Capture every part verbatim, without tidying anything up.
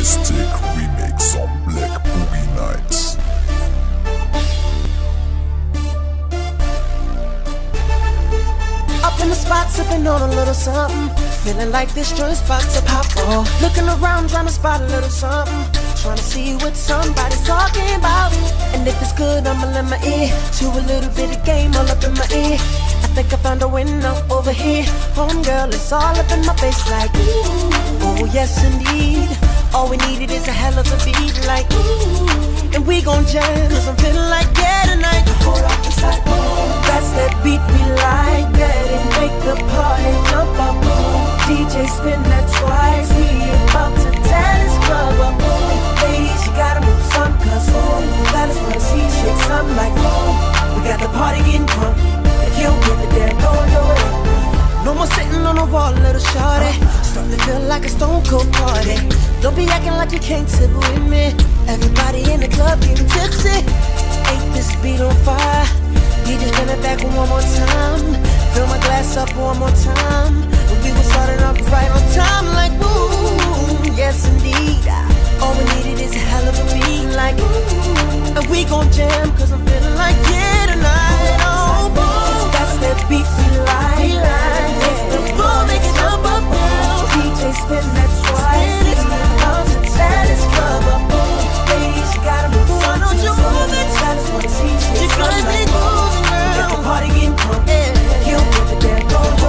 Mystic remix on Black Boogie Nights. Up in the spot, sipping on a little something, feeling like this joint's about to pop off. Looking around, trying to spot a little something, trying to see what somebody's talking about. And if it's good, I'ma lend my ear to a little bit of game all up in my ear. I think I found a window over here. Homegirl, it's all up in my face like ooh, oh yes indeed. All we needed is a hell of a beat like ooh, and we gon' jam, cause I'm feeling like yeah tonight. Hold up, it's like oh, that's that beat we like, that it make the party jump up. D J spin that twice, we about to tear this club up. Ladies, you gotta move some, cause oh, that is what I see, shake something like oh, we got the party getting drunk. If you don't give a damn, go and do it. No more sitting on the wall, little shorty, starting to feel like a stone cold party. Don't be acting like you can't tip with me. Everybody in the club getting tipsy. Ain't this beat on fire? You just bring it back one more time. Fill my glass up one more time. And we were starting off right on time like ooh, yes indeed. All we needed is a hell of a beat like ooh, and we gon' jam, cause I'm feeling like yeah tonight. Oh boom, that's that beat we like, we like. The boom make it up up down. D J spin that twice, it's about to tear this club up. Ladies, you gotta move on, don't you move it. I just wanna see you gotta be moving, girl. Get the party getting drunk, yeah. You don't give a damn, go go.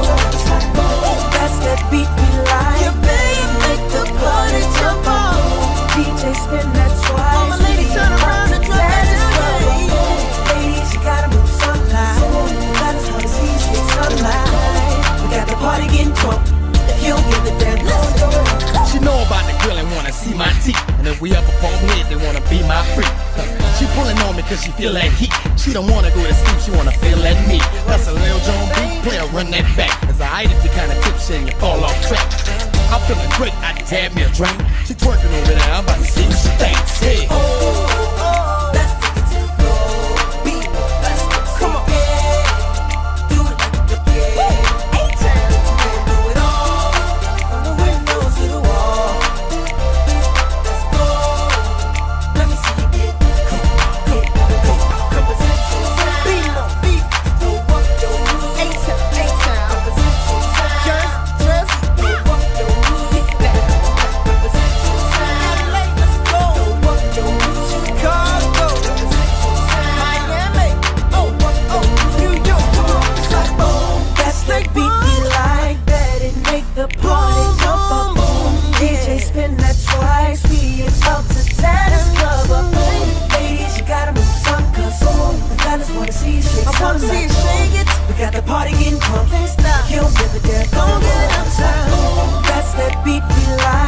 That's that beat we like, yeah, baby, make the party jump on. D J spin that twice, all my ladies turn around and drop that club up. Ladies, you gotta move sunlight. I just wanna see you sunlight. We got the party getting drunk. If you don't give a damn, let's go. She know about the girl and wanna see my teeth, and if we up up on head, they wanna be my freak. She pulling on me cause she feel that heat. She don't wanna go to sleep, she wanna feel that me. That's a Lil Jon beat, player run that back. It's a height if you kinda tipsy and you fall off track. I'm feeling great, I just had me a drink. She twerking over there, I'm about to see what she thinks. Hey. Oh, oh, let's take it to the floor. Beat, let's go. Come on. Yeah. Do it like the yeah. Eight times. Do it all. From the windows to the wall. Let's go. Let me see you get. Come on, come on, come on. Conversation time. Beat on beat. Throw up your move. Eight times, eight times. Conversation time. Just, just throw up your move. Hit that. Conversation time. L A, let's go. Throw up your move. Chicago. Conversation time. Miami. Oh, oh, New York. Come on, it's like boom. That's the beat we like, that it make the party jump up. Boom. D J spin that twice, we about to tear this club up. Ladies, you gotta move some, cause oh, the fellas wanna see you shake. I wanna see you shake it. We got the party getting drunk. Can't stop. You don't give a damn. Don't get it uptown. That's that beat we like.